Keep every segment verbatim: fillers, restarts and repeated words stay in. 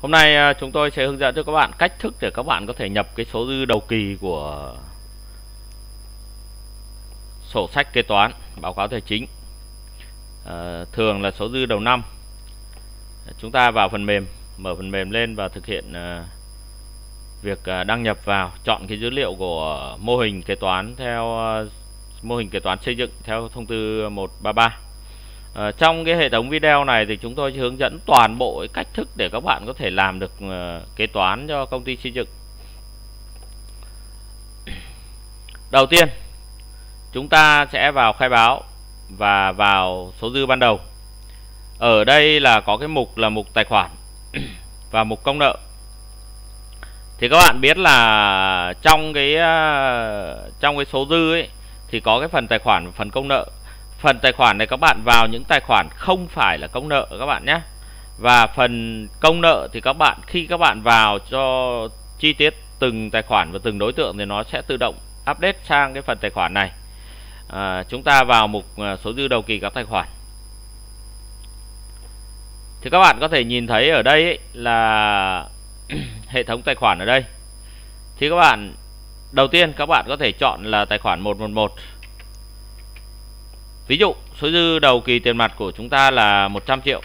Hôm nay chúng tôi sẽ hướng dẫn cho các bạn cách thức để các bạn có thể nhập cái số dư đầu kỳ của sổ sách kế toán, báo cáo tài chính. À, thường là số dư đầu năm. Chúng ta vào phần mềm, mở phần mềm lên và thực hiện uh, việc uh, đăng nhập vào, chọn cái dữ liệu của mô hình kế toán theo uh, mô hình kế toán xây dựng theo thông tư một ba ba. À, trong cái hệ thống video này thì chúng tôi hướng dẫn toàn bộ cái cách thức để các bạn có thể làm được uh, kế toán cho công ty xây dựng. Đầu tiên chúng ta sẽ vào khai báo và vào số dư ban đầu. Ở đây là có cái mục là mục tài khoản và mục công nợ. Thì các bạn biết là trong cái uh, trong cái số dư ấy thì có cái phần tài khoản và phần công nợ. Phần tài khoản này các bạn vào những tài khoản không phải là công nợ các bạn nhé. Và phần công nợ thì các bạn khi các bạn vào cho chi tiết từng tài khoản và từng đối tượng thì nó sẽ tự động update sang cái phần tài khoản này. À, chúng ta vào mục số dư đầu kỳ các tài khoản. Thì các bạn có thể nhìn thấy ở đây ấy, là hệ thống tài khoản ở đây. Thì các bạn đầu tiên các bạn có thể chọn là tài khoản một một một. Ví dụ số dư đầu kỳ tiền mặt của chúng ta là một trăm triệu.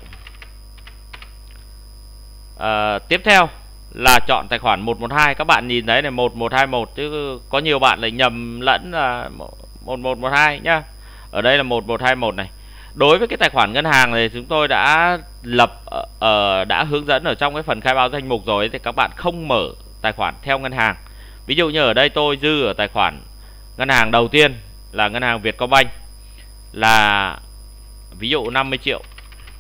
à, Tiếp theo là chọn tài khoản một một hai. Các bạn nhìn thấy này, một một hai một, chứ có nhiều bạn lại nhầm lẫn là một một một hai nhá. Ở đây là một một hai một này. Đối với cái tài khoản ngân hàng này chúng tôi đã lập uh, đã hướng dẫn ở trong cái phần khai báo danh mục rồi, thì các bạn không mở tài khoản theo ngân hàng. Ví dụ như ở đây tôi dư ở tài khoản ngân hàng đầu tiên là ngân hàng Vietcombank là ví dụ năm mươi triệu.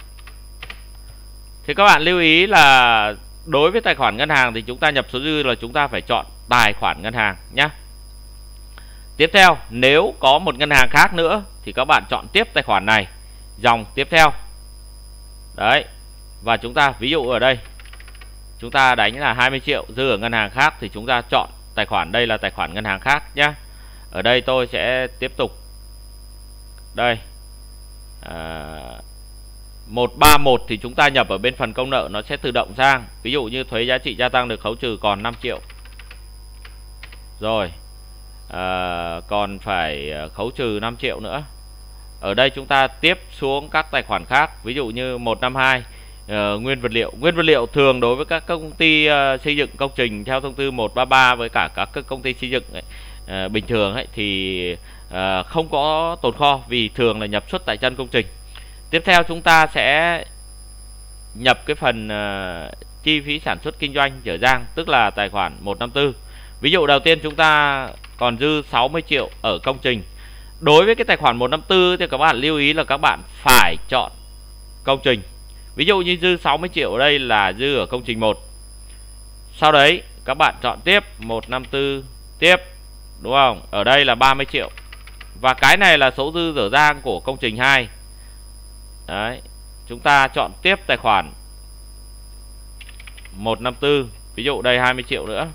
Thì các bạn lưu ý là đối với tài khoản ngân hàng thì chúng ta nhập số dư là chúng ta phải chọn tài khoản ngân hàng nhé. Tiếp theo nếu có một ngân hàng khác nữa thì các bạn chọn tiếp tài khoản này, dòng tiếp theo. Đấy. Và chúng ta ví dụ ở đây chúng ta đánh là hai mươi triệu dư ở ngân hàng khác thì chúng ta chọn tài khoản, đây là tài khoản ngân hàng khác nhé. Ở đây tôi sẽ tiếp tục. Đây à, một ba một thì chúng ta nhập ở bên phần công nợ, nó sẽ tự động sang. Ví dụ như thuế giá trị gia tăng được khấu trừ còn năm triệu. Rồi à, còn phải khấu trừ năm triệu nữa. Ở đây chúng ta tiếp xuống các tài khoản khác. Ví dụ như một năm hai uh, nguyên vật liệu. Nguyên vật liệu thường đối với các công ty uh, xây dựng công trình theo thông tư một ba ba với cả các công ty xây dựng ấy, uh, bình thường ấy, thì uh, không có tồn kho vì thường là nhập xuất tại chân công trình. Tiếp theo chúng ta sẽ nhập cái phần uh, chi phí sản xuất kinh doanh dở dang, tức là tài khoản một năm tư. Ví dụ đầu tiên chúng ta còn dư sáu mươi triệu ở công trình. Đối với cái tài khoản một năm tư thì các bạn lưu ý là các bạn phải chọn công trình. Ví dụ như dư sáu mươi triệu ở đây là dư ở công trình một. Sau đấy các bạn chọn tiếp một năm tư tiếp, đúng không? Ở đây là ba mươi triệu. Và cái này là số dư dở dang của công trình hai. Đấy, chúng ta chọn tiếp tài khoản một năm tư. Ví dụ đây hai mươi triệu nữa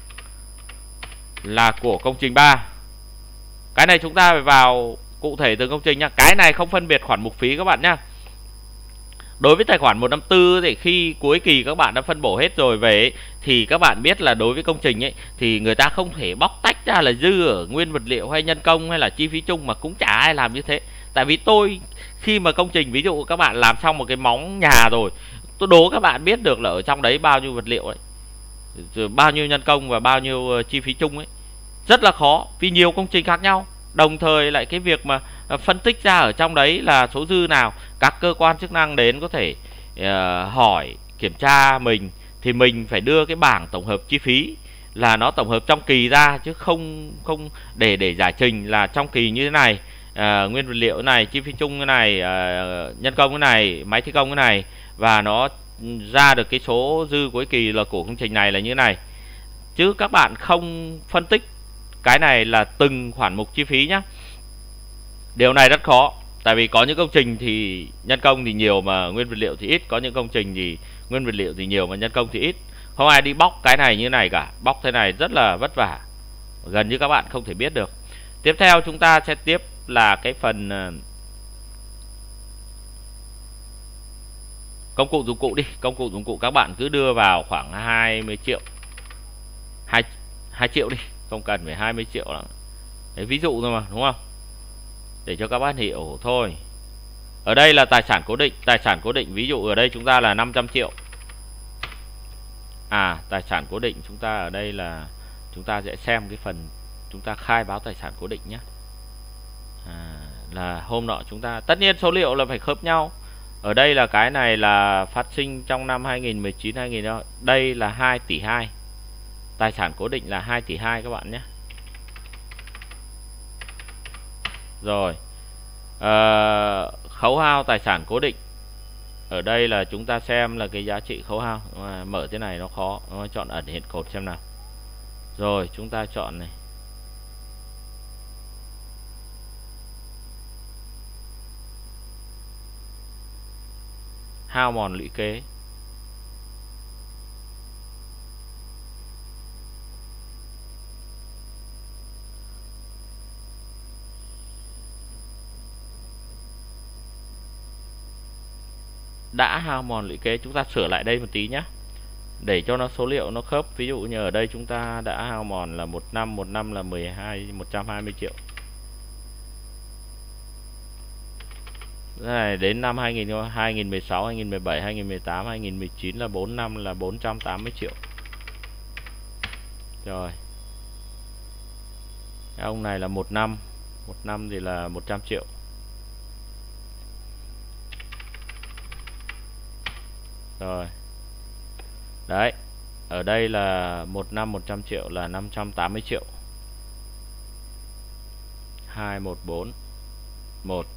là của công trình ba. Cái này chúng ta phải vào cụ thể từng công trình nhá. Cái này không phân biệt khoản mục phí các bạn nhá. Đối với tài khoản một năm tư thì khi cuối kỳ các bạn đã phân bổ hết rồi về ấy, thì các bạn biết là đối với công trình ấy thì người ta không thể bóc tách ra là dư ở nguyên vật liệu hay nhân công hay là chi phí chung, mà cũng chả ai làm như thế. Tại vì tôi khi mà công trình, ví dụ các bạn làm xong một cái móng nhà rồi, tôi đố các bạn biết được là ở trong đấy bao nhiêu vật liệu ấy, rồi bao nhiêu nhân công và bao nhiêu chi phí chung ấy. Rất là khó vì nhiều công trình khác nhau. Đồng thời lại cái việc mà phân tích ra ở trong đấy là số dư nào, các cơ quan chức năng đến có thể uh, hỏi kiểm tra mình, thì mình phải đưa cái bảng tổng hợp chi phí là nó tổng hợp trong kỳ ra, chứ không không để để giải trình là trong kỳ như thế này, uh, nguyên vật liệu này, chi phí chung cái này, uh, nhân công cái này, máy thi công cái này, và nó ra được cái số dư cuối kỳ là của công trình này là như thế này. Chứ các bạn không phân tích cái này là từng khoản mục chi phí nhé. Điều này rất khó. Tại vì có những công trình thì nhân công thì nhiều mà nguyên vật liệu thì ít. Có những công trình thì nguyên vật liệu thì nhiều mà nhân công thì ít. Không ai đi bóc cái này như này cả. Bóc thế này rất là vất vả, gần như các bạn không thể biết được. Tiếp theo chúng ta sẽ tiếp là cái phần Công cụ dụng cụ đi, công cụ dụng cụ các bạn cứ đưa vào khoảng hai mươi triệu, hai, hai triệu đi, không cần phải hai mươi triệu lắm. Đấy, ví dụ thôi mà, đúng không? Để cho các bạn hiểu thôi. Ở đây là tài sản cố định, tài sản cố định ví dụ ở đây chúng ta là năm trăm triệu. À, tài sản cố định chúng ta ở đây là chúng ta sẽ xem cái phần chúng ta khai báo tài sản cố định nhé. À, là hôm nọ chúng ta tất nhiên số liệu là phải khớp nhau. Ở đây là cái này là phát sinh trong năm hai nghìn mười chín hai nghìn, đây là hai tỷ hai. Tài sản cố định là hai tỷ hai các bạn nhé. Rồi. À, khấu hao tài sản cố định. Ở đây là chúng ta xem là cái giá trị khấu hao. À, mở thế này nó khó, nó chọn ẩn hiện cột xem nào. Rồi chúng ta chọn này. Hao mòn lũy kế. Đã hao mòn lũy kế, chúng ta sửa lại đây một tí nhé, để cho nó số liệu nó khớp. Ví dụ như ở đây chúng ta đã hao mòn là một năm, một năm là mười hai, một trăm hai mươi triệu. Cái này đến năm hai nghìn, hai nghìn mười sáu, hai nghìn mười bảy, hai nghìn mười tám, hai nghìn mười chín là bốn năm là bốn trăm tám mươi triệu. Rồi. Cái ông này là một năm, một năm thì là một trăm triệu. Rồi. Đấy. Ở đây là một năm một trăm triệu là năm trăm tám mươi triệu. hai một bốn một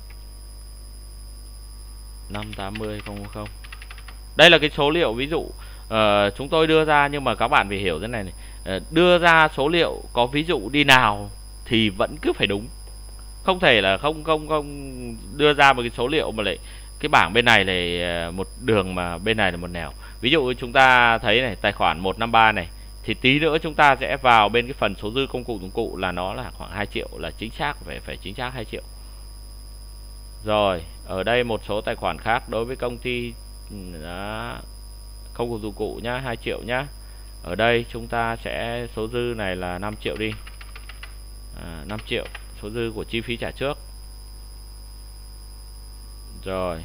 năm tám mươi không không. Đây là cái số liệu ví dụ uh, chúng tôi đưa ra, nhưng mà các bạn phải hiểu thế này này. Uh, đưa ra số liệu có ví dụ đi nào thì vẫn cứ phải đúng. Không thể là không không không đưa ra một cái số liệu mà lại cái bảng bên này là một đường mà bên này là một nẻo. Ví dụ chúng ta thấy này, tài khoản một năm ba này, thì tí nữa chúng ta sẽ vào bên cái phần số dư công cụ dụng cụ là nó là khoảng hai triệu, là chính xác, phải phải chính xác hai triệu. Rồi, ở đây một số tài khoản khác đối với công ty đó, công cụ dụng cụ nhá, hai triệu nhá. Ở đây chúng ta sẽ số dư này là năm triệu đi. À, năm triệu số dư của chi phí trả trước. Rồi.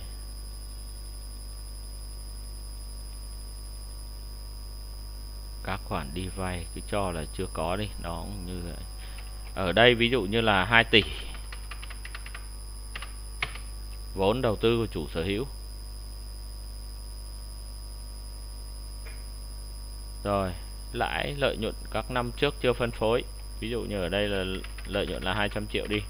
Các khoản đi vay cứ cho là chưa có đi, nó cũng như vậy. Ở đây ví dụ như là hai tỷ. Vốn đầu tư của chủ sở hữu. Rồi, lãi lợi nhuận các năm trước chưa phân phối. Ví dụ như ở đây là lợi nhuận là hai trăm triệu đi.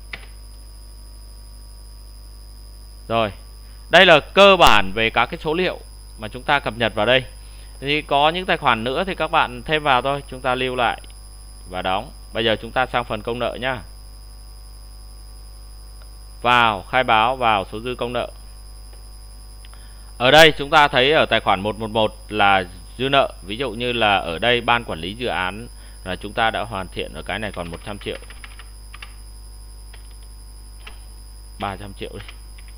Rồi, đây là cơ bản về các cái số liệu mà chúng ta cập nhật vào đây. Thì có những tài khoản nữa thì các bạn thêm vào thôi, chúng ta lưu lại và đóng. Bây giờ chúng ta sang phần công nợ nhá. Vào khai báo vào số dư công nợ. Ở đây chúng ta thấy ở tài khoản một một một là dư nợ. Ví dụ như là ở đây ban quản lý dự án là chúng ta đã hoàn thiện, ở cái này còn một trăm triệu, ba trăm triệu đi.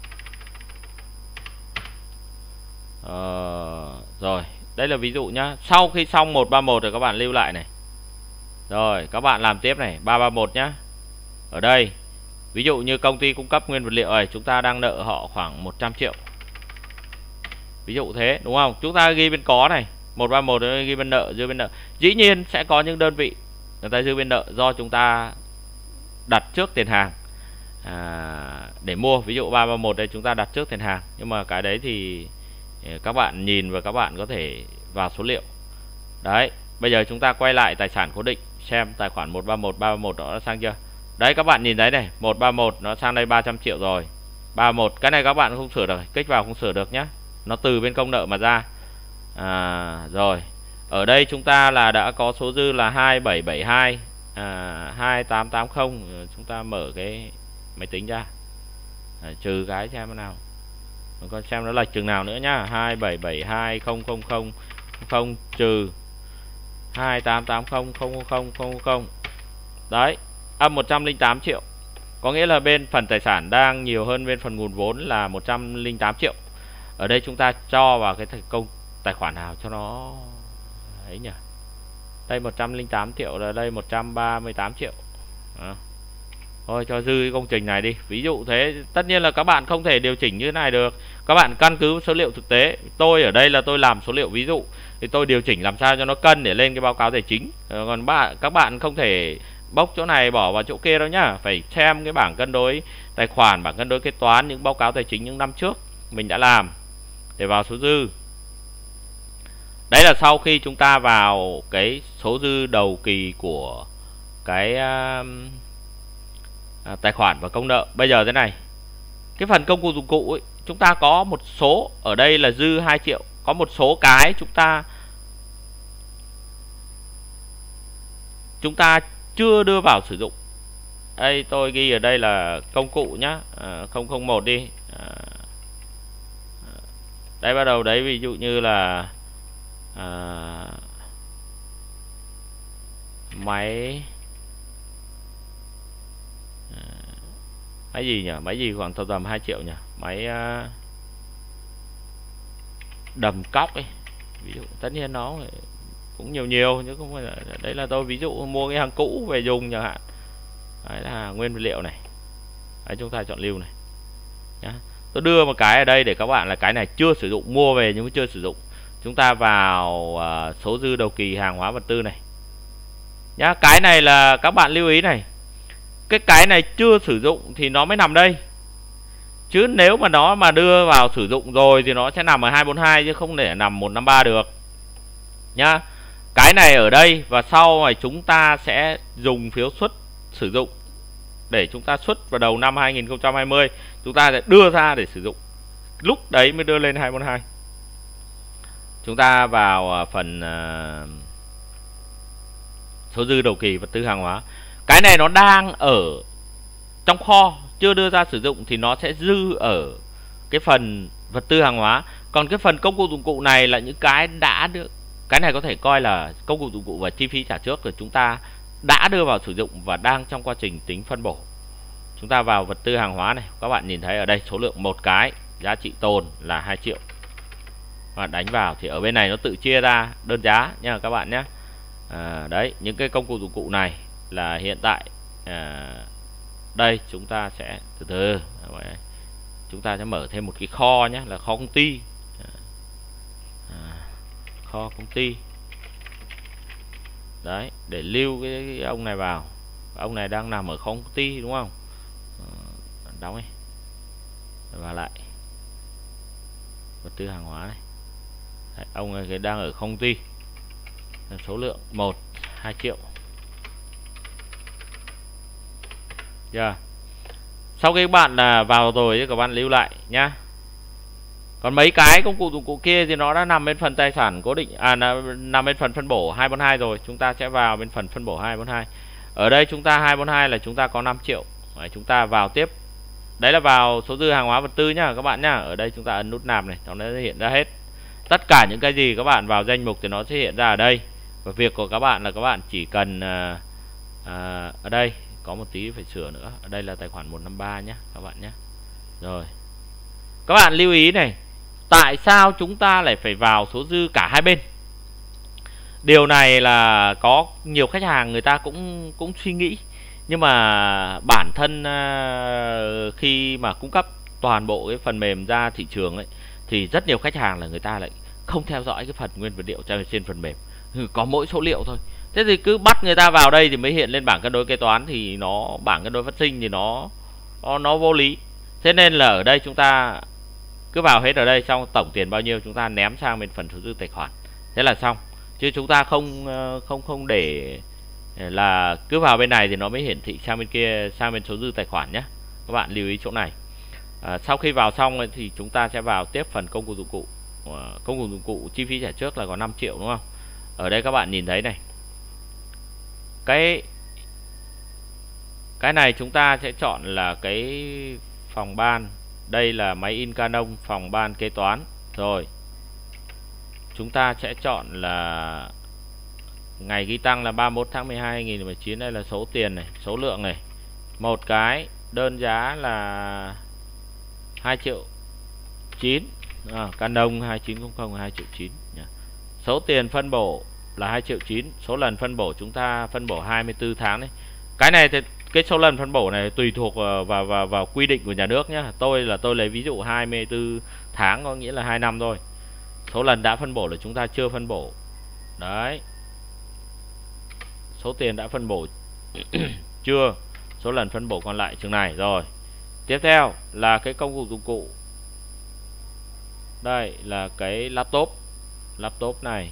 Ờ, rồi, đây là ví dụ nhá. Sau khi xong một ba một rồi các bạn lưu lại này. Rồi, các bạn làm tiếp này, ba ba một nhá. Ở đây, ví dụ như công ty cung cấp nguyên vật liệu này, chúng ta đang nợ họ khoảng một trăm triệu. Ví dụ thế, đúng không? Chúng ta ghi bên có này, một ba một ghi bên nợ, dư bên nợ. Dĩ nhiên sẽ có những đơn vị người ta dư bên nợ do chúng ta đặt trước tiền hàng à, để mua. Ví dụ ba ba một đây chúng ta đặt trước tiền hàng. Nhưng mà cái đấy thì các bạn nhìn và các bạn có thể vào số liệu. Đấy, bây giờ chúng ta quay lại tài sản cố định, xem tài khoản một ba một, ba ba một đó sang chưa. Đấy, các bạn nhìn thấy này, một ba một nó sang đây ba trăm triệu rồi. ba một, cái này các bạn không sửa được, kích vào không sửa được nhá. Nó từ bên công nợ mà ra. À, rồi. Ở đây chúng ta là đã có số dư là hai bảy bảy hai à, hai tám tám không. Chúng ta mở cái máy tính ra à, trừ cái xem thế nào, con xem nó lệch chừng nào nữa nhá. Hai bảy bảy hai không không không không trừ hai tám tám không không không không không. Đấy, âm một trăm lẻ tám triệu. Có nghĩa là bên phần tài sản đang nhiều hơn bên phần nguồn vốn là một trăm lẻ tám triệu. Ở đây chúng ta cho vào cái công tài khoản nào cho nó ấy nhỉ. Đây một trăm lẻ tám triệu, là đây một trăm ba mươi tám triệu. Đó. Thôi cho dư cái công trình này đi. Ví dụ thế, tất nhiên là các bạn không thể điều chỉnh như thế này được. Các bạn căn cứ số liệu thực tế. Tôi ở đây là tôi làm số liệu ví dụ, thì tôi điều chỉnh làm sao cho nó cân để lên cái báo cáo tài chính. Còn bạn các bạn không thể bốc chỗ này bỏ vào chỗ kia đâu nhá. Phải xem cái bảng cân đối tài khoản, bảng cân đối kế toán, những báo cáo tài chính những năm trước mình đã làm để vào số dư. Đấy là sau khi chúng ta vào cái số dư đầu kỳ của cái uh, à, tài khoản và công nợ. Bây giờ thế này, cái phần công cụ dụng cụ ấy, chúng ta có một số ở đây là dư hai triệu, có một số cái chúng ta chúng ta chưa đưa vào sử dụng. Đây tôi ghi ở đây là công cụ nhá, à, không không một đi. À, đây bắt đầu đấy, ví dụ như là à, máy à, máy gì nhỉ, máy gì khoảng tầm tầm hai triệu nhỉ, máy à, đầm cóc ấy, ví dụ. Tất nhiên nó cũng nhiều nhiều chứ không phải là, đấy là tôi ví dụ mua cái hàng cũ về dùng chẳng hạn. Đấy là nguyên vật liệu này. Đấy, chúng ta chọn lưu này nhá. Tôi đưa một cái ở đây để các bạn là cái này chưa sử dụng, mua về nhưng mà chưa sử dụng. Chúng ta vào uh, số dư đầu kỳ hàng hóa vật tư này nhá. Cái này là các bạn lưu ý này, cái cái này chưa sử dụng thì nó mới nằm đây, chứ nếu mà nó mà đưa vào sử dụng rồi thì nó sẽ nằm ở hai bốn hai chứ không thể nằm một năm ba được nhá. Cái này ở đây, và sau này chúng ta sẽ dùng phiếu xuất sử dụng để chúng ta xuất vào đầu năm hai nghìn không trăm hai mươi, chúng ta sẽ đưa ra để sử dụng, lúc đấy mới đưa lên hai bốn hai. Chúng ta vào phần uh, số dư đầu kỳ vật tư hàng hóa. Cái này nó đang ở trong kho chưa đưa ra sử dụng thì nó sẽ dư ở cái phần vật tư hàng hóa. Còn cái phần công cụ dụng cụ này là những cái đã được, cái này có thể coi là công cụ dụng cụ và chi phí trả trước rồi chúng ta đã đưa vào sử dụng và đang trong quá trình tính phân bổ. Chúng ta vào vật tư hàng hóa này, các bạn nhìn thấy ở đây số lượng một cái, giá trị tồn là hai triệu. Và đánh vào thì ở bên này nó tự chia ra đơn giá nha các bạn nhé. À, đấy, những cái công cụ dụng cụ này là hiện tại à, đây chúng ta sẽ từ từ chúng ta sẽ mở thêm một cái kho nhé, là kho công ty. À, kho công ty đấy, để lưu cái, cái ông này vào. Ông này đang nằm ở kho công ty đúng không? À, đóng đi và lại vật tư hàng hóa này. Đấy, ông này đang ở công ty, số lượng một hai triệu. Yeah. Sau khi các bạn là vào rồi thì các bạn lưu lại nhá. Còn mấy cái công cụ dụng cụ kia thì nó đã nằm bên phần tài sản cố định, à nằm bên phần phân bổ hai bốn hai rồi. Chúng ta sẽ vào bên phần phân bổ hai bốn hai. Ở đây chúng ta hai bốn hai là chúng ta có năm triệu. Đấy, chúng ta vào tiếp. Đấy là vào số dư hàng hóa vật tư nhá các bạn nhá. Ở đây chúng ta ấn nút nạp này, nó sẽ hiện ra hết. Tất cả những cái gì các bạn vào danh mục thì nó sẽ hiện ra ở đây. Và việc của các bạn là các bạn chỉ cần à, à, ở đây có một tí phải sửa nữa. Ở đây là tài khoản một năm ba nhé các bạn nhé. Rồi, các bạn lưu ý này, tại sao chúng ta lại phải vào số dư cả hai bên? Điều này là có nhiều khách hàng người ta cũng cũng suy nghĩ, nhưng mà bản thân uh, khi mà cung cấp toàn bộ cái phần mềm ra thị trường ấy, thì rất nhiều khách hàng là người ta lại không theo dõi cái phần nguyên vật liệu trên phần mềm, có mỗi số liệu thôi. Thế thì cứ bắt người ta vào đây thì mới hiện lên bảng cân đối kế toán, thì nó bảng cân đối phát sinh thì nó nó, nó vô lý. Thế nên là ở đây chúng ta cứ vào hết ở đây, xong tổng tiền bao nhiêu chúng ta ném sang bên phần số dư tài khoản, thế là xong. Chứ chúng ta không không không để là cứ vào bên này thì nó mới hiển thị sang bên kia, sang bên số dư tài khoản nhé. Các bạn lưu ý chỗ này. À, sau khi vào xong thì chúng ta sẽ vào tiếp phần công cụ dụng cụ. À, công cụ dụng cụ chi phí trả trước là có năm triệu đúng không? Ở đây các bạn nhìn thấy này, cái cái này chúng ta sẽ chọn là cái phòng ban. Đây là máy in Canon, phòng ban kế toán. Rồi chúng ta sẽ chọn là ngày ghi tăng là ba mươi mốt tháng mười hai năm hai nghìn không trăm mười chín. Đây là số tiền này, số lượng này, một cái, đơn giá là hai triệu chín. À, Canon hai chín không không hai triệu chín nhá. Số tiền phân bổ là hai triệu chín, số lần phân bổ chúng ta phân bổ hai mươi tư tháng đấy. Cái này thì cái số lần phân bổ này tùy thuộc vào vào, vào, vào quy định của nhà nước nhá. Tôi là tôi lấy ví dụ hai mươi tư tháng, có nghĩa là hai năm thôi. Số lần đã phân bổ là chúng ta chưa phân bổ. Đấy. Số tiền đã phân bổ chưa, số lần phân bổ còn lại chừng này rồi. Tiếp theo là cái công cụ dụng cụ. Đây là cái laptop. Laptop này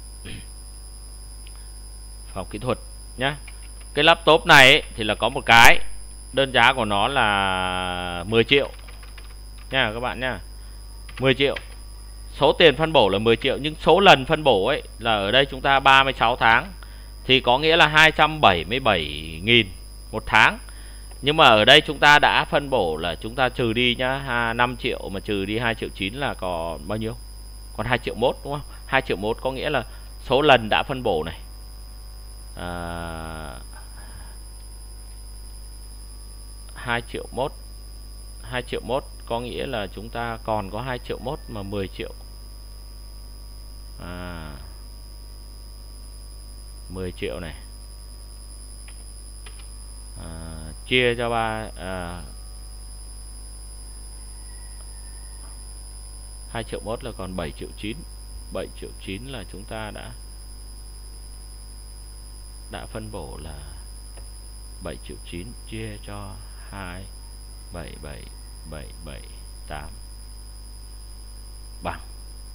phòng kỹ thuật nhá. Cái laptop này ấy, thì là có một cái đơn giá của nó là mười triệu nha các bạn nha. mười triệu. Số tiền phân bổ là mười triệu, nhưng số lần phân bổ ấy là ở đây chúng ta ba mươi sáu tháng, thì có nghĩa là hai trăm bảy mươi bảy nghìn một tháng. Nhưng mà ở đây chúng ta đã phân bổ là chúng ta trừ đi nhá, năm triệu mà trừ đi hai triệu chín là còn bao nhiêu? Còn hai triệu mốt đúng không? hai triệu mốt có nghĩa là số lần đã phân bổ này. À, hai triệu mốt. hai triệu mốt có nghĩa là chúng ta còn có hai triệu mốt mà mười triệu. À, mười triệu này. À, chia cho ba à, hai triệu mốt là còn bảy triệu chín. bảy triệu chín là chúng ta đã đã phân bổ là bảy triệu chín chia cho hai bảy bảy bảy bảy tám bằng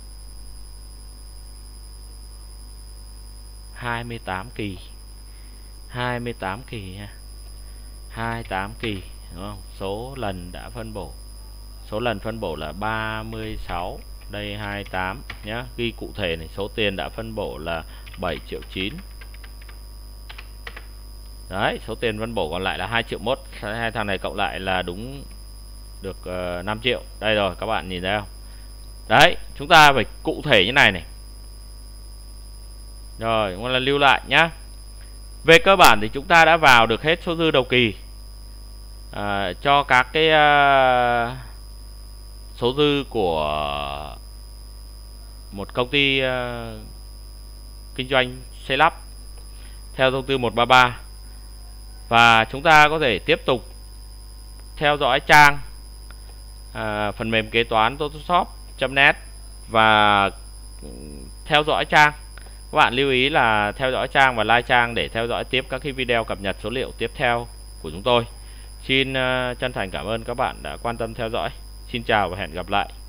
hai mươi tám kỳ. hai mươi tám kỳ nha. hai mươi tám kỳ đúng không? Số lần đã phân bổ. Số lần phân bổ là ba mươi sáu, đây hai mươi tám nhá. Ghi cụ thể này, số tiền đã phân bổ là bảy triệu chín. Đấy, số tiền phân bổ còn lại là hai triệu mốt. Hai thằng này cộng lại là đúng được uh, năm triệu. Đây rồi, các bạn nhìn thấy không? Đấy, chúng ta phải cụ thể như này này. Rồi, chúng ta lưu lại nhá. Về cơ bản thì chúng ta đã vào được hết số dư đầu kỳ à, cho các cái uh, số dư của một công ty uh, kinh doanh xây lắp theo thông tư một ba ba. Và chúng ta có thể tiếp tục theo dõi trang à, phần mềm kế toán totoshop chấm net và theo dõi trang. Các bạn lưu ý là theo dõi trang và like trang để theo dõi tiếp các cái video cập nhật số liệu tiếp theo của chúng tôi. Xin uh, chân thành cảm ơn các bạn đã quan tâm theo dõi. Xin chào và hẹn gặp lại.